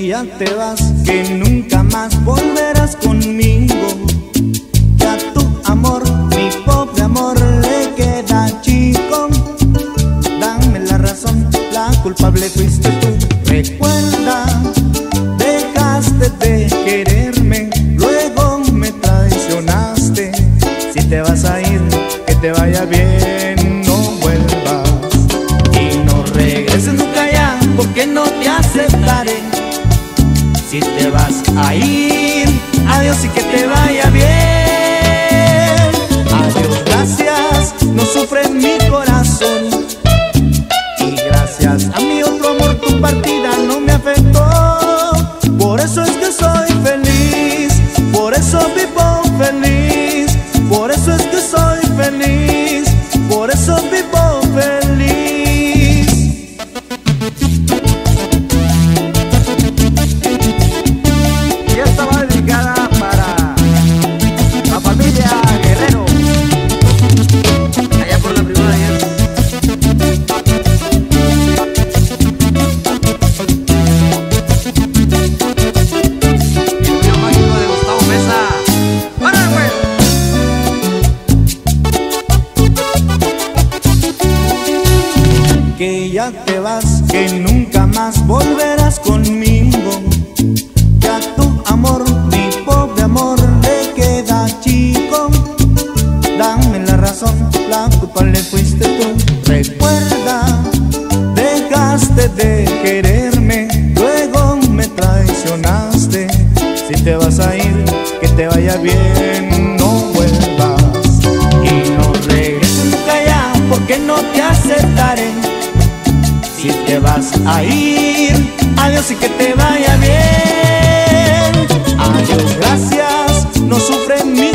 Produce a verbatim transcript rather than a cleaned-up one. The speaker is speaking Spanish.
ya te vas, que nunca más volverás conmigo, que a tu amor, mi pobre amor, le queda chico. Dame la razón, la culpable fuiste tú. Recuerda, dejaste de quererme, luego me traicionaste. Si te vas a ir, que te vaya bien, no vuelvas y no regreses nunca ya, porque no te aceptaré. Si te vas a ir, adiós y que te vaya bien. Adiós, gracias, no sufre mi corazón. Y gracias a mi otro amor tu partida no me afectó. Por eso es que soy feliz, por eso vivo feliz. Por eso es que soy feliz, por eso vivo feliz. Y esta va dedicada para la familia Guerrero, allá por la primera diez. Y el tío mágico de Gustavo Mesa. ¡Para, güey! Que ya te vas, que nunca más volverás conmigo, que a tu amor, mi pobre amor, le queda chico. Dame la razón, la culpable fuiste tú. Recuerda, dejaste de quererme, luego me traicionaste. Si te vas a ir, que te vaya bien, no vuelvas y no regreses nunca ya, porque no te aceptaré. Si te vas a ir, adiós y que te vaya bien. Adiós, gracias, no sufre mi